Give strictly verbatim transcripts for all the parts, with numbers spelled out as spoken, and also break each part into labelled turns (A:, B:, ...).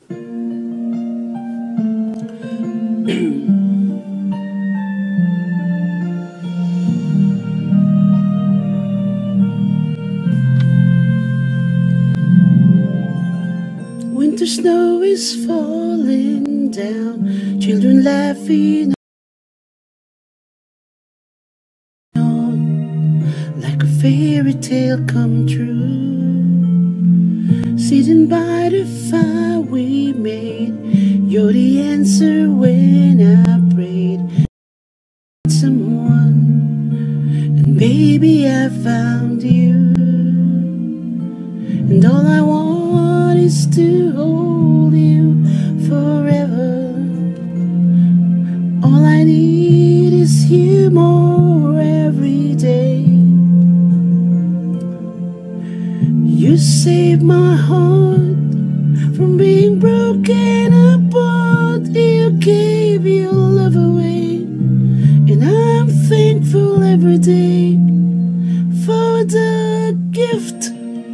A: Winter snow is falling down, children laughing on like a fairy tale come true. Sitting by the fire we made, you're the answer when I prayed. Someone, and baby I found you, and all I want is to hold you forever. All I need is you more every day. You saved my heart from being broken apart. You gave your love away, and I'm thankful every day for the gift.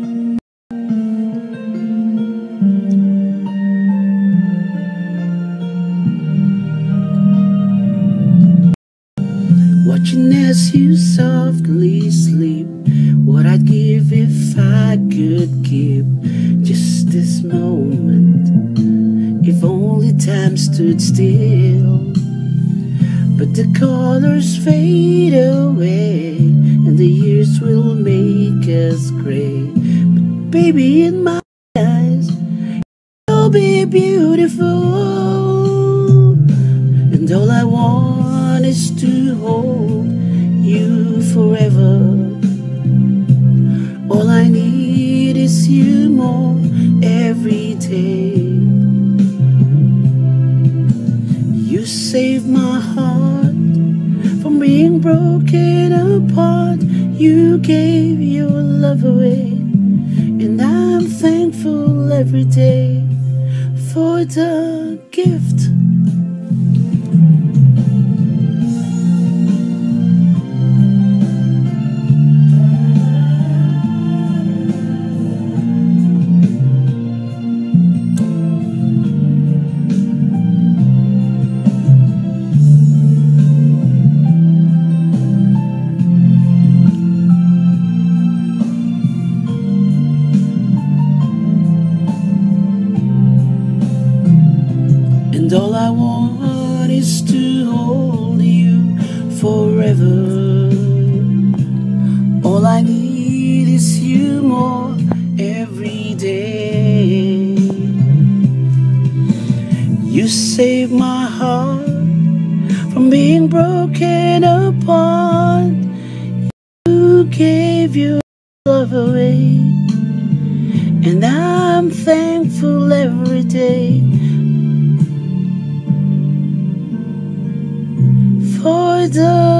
A: Watching as you softly sleep, what I'd give if I could keep just this moment, if only time stood still. But the colors fade away, and the years will make us gray. But baby, in my eyes, you'll be beautiful, and all I want is to hold you forever. All I need is you more every day. You saved my heart from being broken apart. You gave your love away, and I'm thankful every day for the gift. And all I want is to hold you forever. All I need is you more every day. You saved my heart from being broken apart. You gave your love away, and I'm thankful every day for the